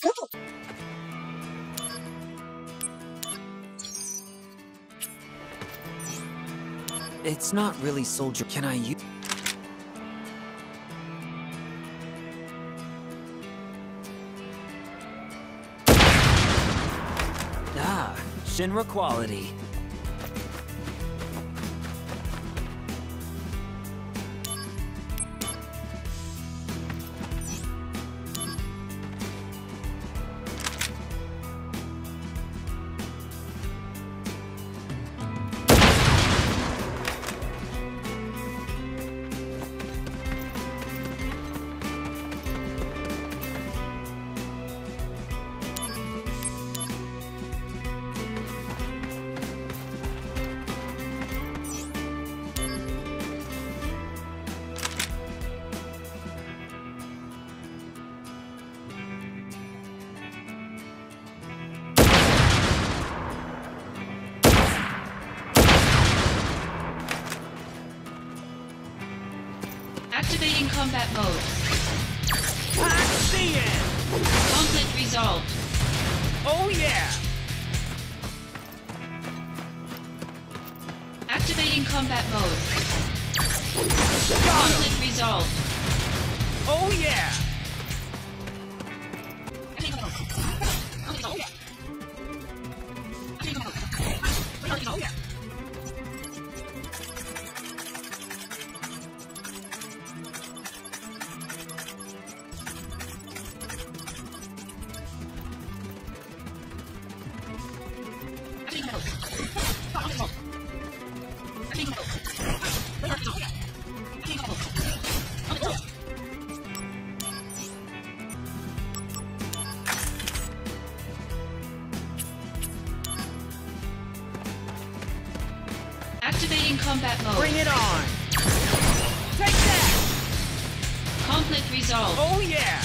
It's not really soldier. Can I use? Ah, Shinra quality. Activating combat mode. Axion! Conflict resolved. Oh yeah! Activating combat mode. Got him! Conflict resolved. Oh yeah! Activating combat mode. Bring it on! Take that! Conflict resolved. Oh yeah!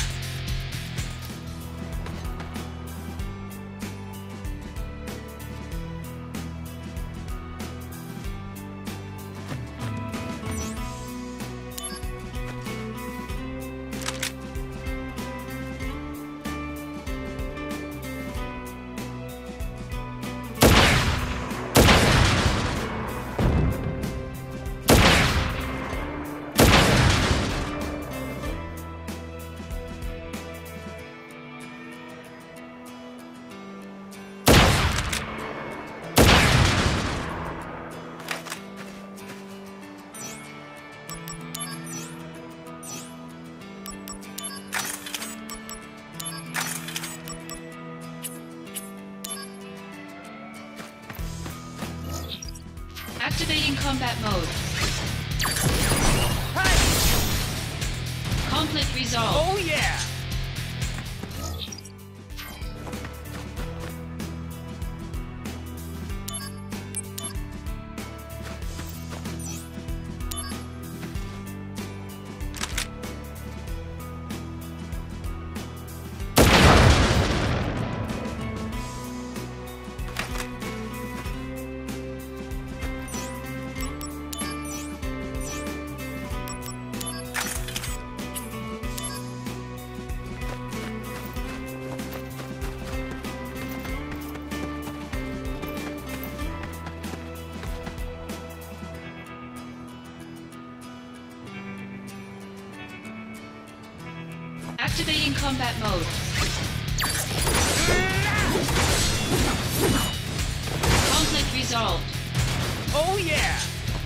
Activating combat mode. Hey! Conflict resolved. Oh yeah! Activating combat mode. Conflict resolved. Oh yeah!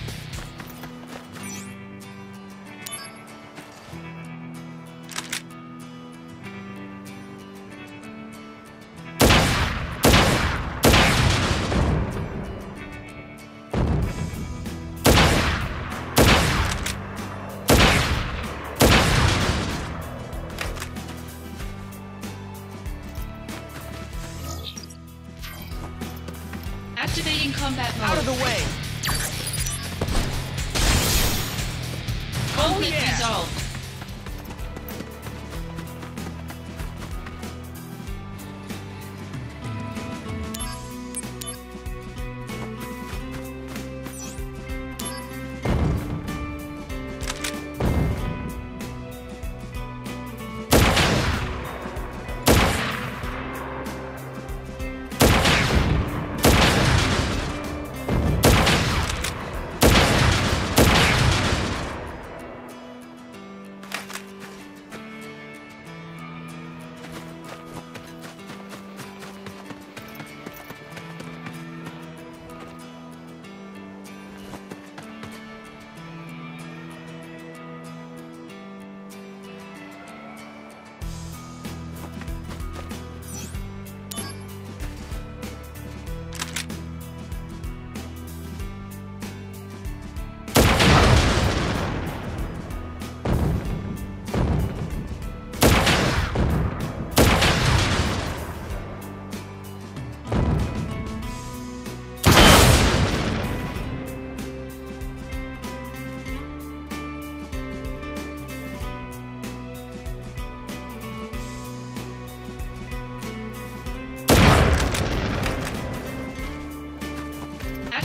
Activating combat mode. Out of the way! Conflict yeah. resolved.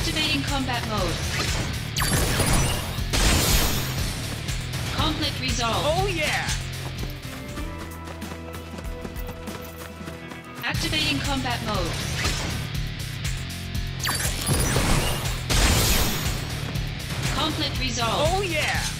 Activating combat mode. Conflict resolved. Oh yeah! Activating combat mode. Conflict resolved. Oh yeah!